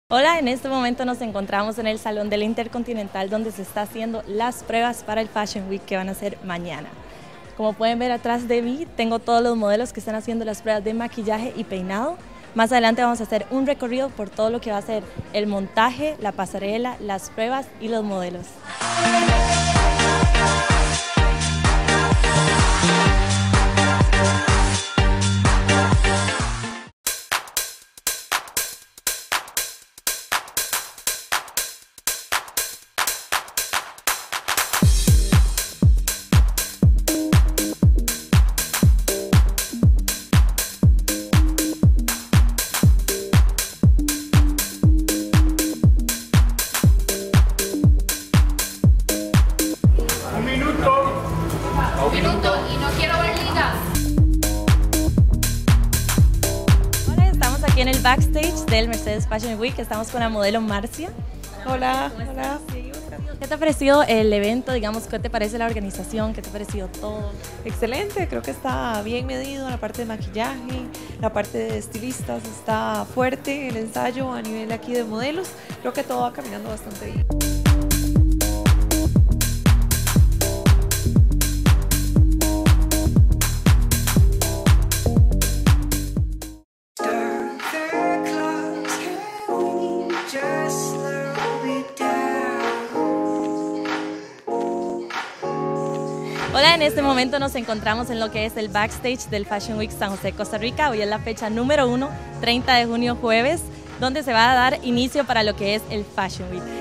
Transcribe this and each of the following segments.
Hola, en este momento nos encontramos en el Salón del Intercontinental donde se está haciendo las pruebas para el Fashion Week que van a ser mañana. Como pueden ver atrás de mí, tengo todos los modelos que están haciendo las pruebas de maquillaje y peinado. Más adelante vamos a hacer un recorrido por todo lo que va a ser el montaje, la pasarela, las pruebas y los modelos. Minuto y no quiero ver ligas. Hola, estamos aquí en el backstage del Mercedes Fashion Week. Estamos con la modelo Marcia. Hola, hola. ¿Qué te ha parecido el evento? Digamos, ¿qué te parece la organización? ¿Qué te ha parecido todo? Excelente, creo que está bien medido la parte de maquillaje, la parte de estilistas está fuerte, el ensayo a nivel aquí de modelos, creo que todo va caminando bastante bien. Hola, en este momento nos encontramos en lo que es el backstage del Fashion Week San José, Costa Rica. Hoy es la fecha número 1, 30 de junio, jueves, donde se va a dar inicio para lo que es el Fashion Week.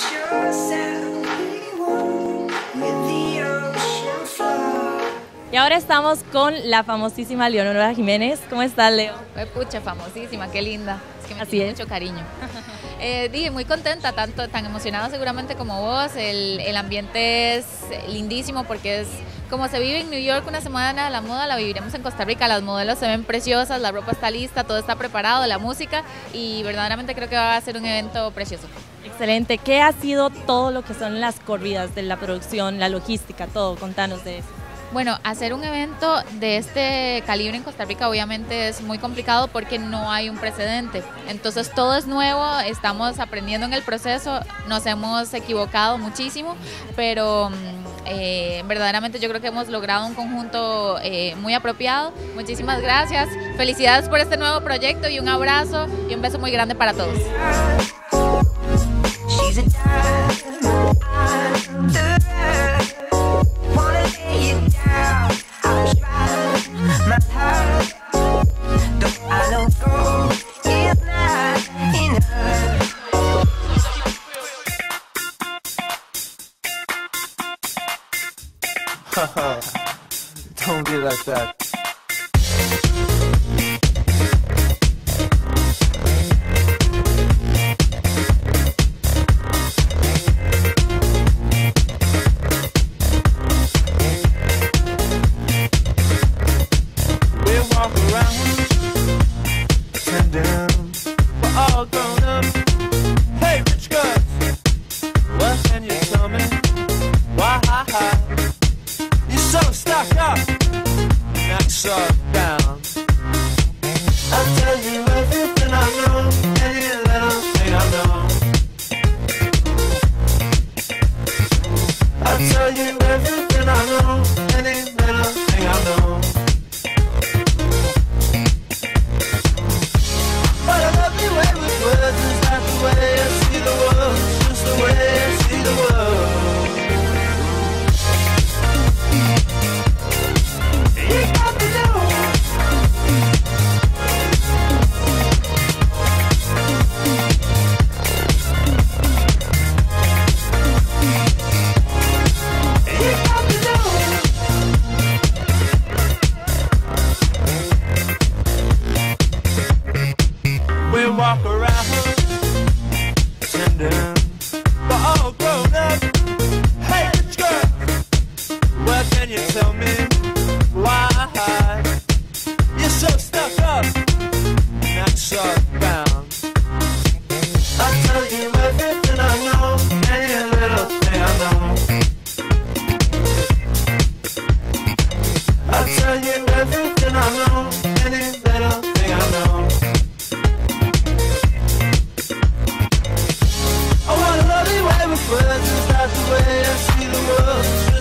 Y ahora estamos con la famosísima Leonora Jiménez. ¿Cómo estás, Leo? Pucha, famosísima, qué linda. Es que me Así tiene es. mucho cariño. Dije, muy contenta, tan emocionada seguramente como vos. El ambiente es lindísimo porque es como se vive en New York una semana de la moda, la viviremos en Costa Rica. Las modelos se ven preciosas, la ropa está lista, todo está preparado, la música, y verdaderamente creo que va a ser un evento precioso. Excelente. ¿Qué ha sido todo lo que son las corridas de la producción, la logística, todo? Contanos de eso. Bueno, hacer un evento de este calibre en Costa Rica obviamente es muy complicado porque no hay un precedente. Entonces todo es nuevo, estamos aprendiendo en el proceso, nos hemos equivocado muchísimo, pero verdaderamente yo creo que hemos logrado un conjunto muy apropiado. Muchísimas gracias, felicidades por este nuevo proyecto y un abrazo y un beso muy grande para todos. Don't be like that. We walk around, pretending we're all grown up. Hey, rich guys, what can you tell me? Why? You're so stuck up. Now presence, that's the way I see the world.